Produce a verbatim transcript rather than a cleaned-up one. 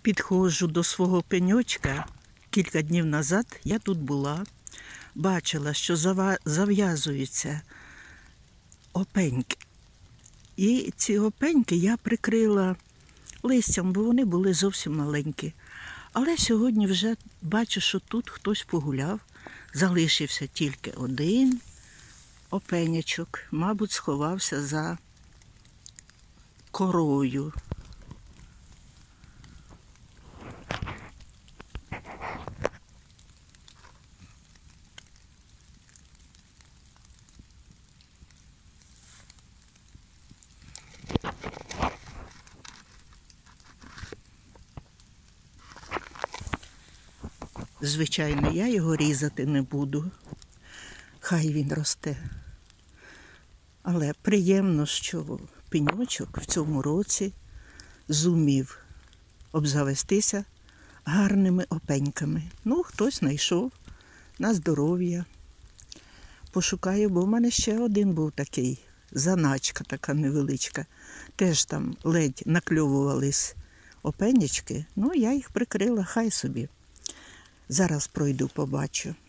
Підходжу до свого пеньочка. Кілька днів назад я тут була, бачила, що зав'язуються опеньки. І ці опеньки я прикрила листям, бо вони були зовсім маленькі. Але сьогодні вже бачу, що тут хтось погуляв. Залишився тільки один опенячок, мабуть, сховався за корою. Звичайно, я його різати не буду. Хай він росте. Але приємно, що пеньочок в цьому році зумів обзавестися гарними опеньками. Ну, хтось знайшов на здоров'я. Пошукаю, бо в мене ще один був такий, заначка така невеличка. Теж там ледь накльовувались опенячки. Ну, я їх прикрила, хай собі. Зараз пройду, побачу.